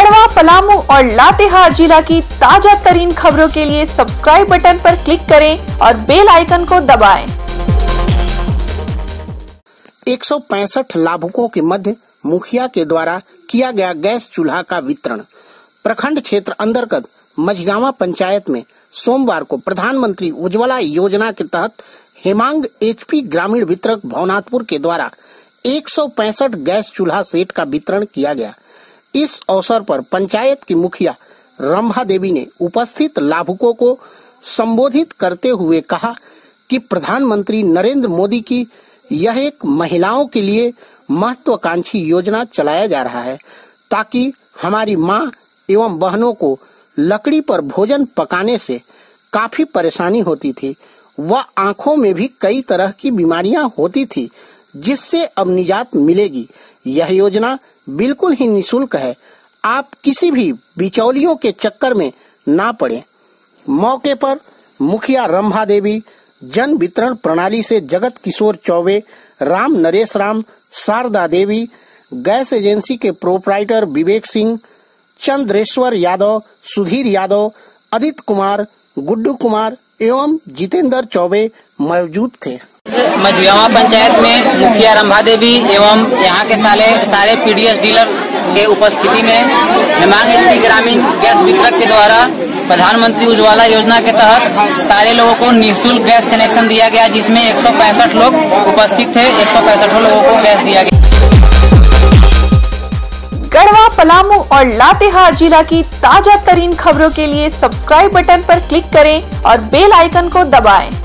गढ़वा, पलामू और लातेहार जिला की ताजा तरीन खबरों के लिए सब्सक्राइब बटन पर क्लिक करें और बेल आइकन को दबाएं। 165 लाभुकों के मध्य मुखिया के द्वारा किया गया गैस चूल्हा का वितरण। प्रखंड क्षेत्र अंतर्गत मझगावा पंचायत में सोमवार को प्रधानमंत्री उज्ज्वला योजना के तहत हेमांग HP ग्रामीण वितरक भवनाथपुर के द्वारा 165 गैस चूल्हा सेट का वितरण किया गया। इस अवसर पर पंचायत की मुखिया रंभा देवी ने उपस्थित लाभुकों को संबोधित करते हुए कहा कि प्रधानमंत्री नरेंद्र मोदी की यह एक महिलाओं के लिए महत्वाकांक्षी योजना चलाया जा रहा है, ताकि हमारी मां एवं बहनों को लकड़ी पर भोजन पकाने से काफी परेशानी होती थी व आंखों में भी कई तरह की बीमारियां होती थी, जिससे अब निजात मिलेगी। यह योजना बिल्कुल ही निःशुल्क है, आप किसी भी बिचौलियों के चक्कर में ना पड़े। मौके पर मुखिया रंभा देवी, जन वितरण प्रणाली से जगत किशोर चौबे, राम नरेश राम, शारदा देवी, गैस एजेंसी के प्रोपराइटर विवेक सिंह, चंद्रेश्वर यादव, सुधीर यादव, आदित्य कुमार, गुड्डू कुमार एवं जितेंद्र चौबे मौजूद थे। मझगावा पंचायत में मुखिया रंभा देवी एवं यहाँ के सारे PDS डीलर के उपस्थिति में हेमांग HP ग्रामीण गैस वितरक के द्वारा प्रधानमंत्री उज्ज्वला योजना के तहत सारे लोगों को निःशुल्क गैस कनेक्शन दिया गया, जिसमें 165 लोग उपस्थित थे। 165 लोगों को गैस दिया गया। गढ़वा, पलामू और लातेहार जिला की ताजा तरीन खबरों के लिए सब्सक्राइब बटन पर क्लिक करें और बेल आइकन को दबाएं।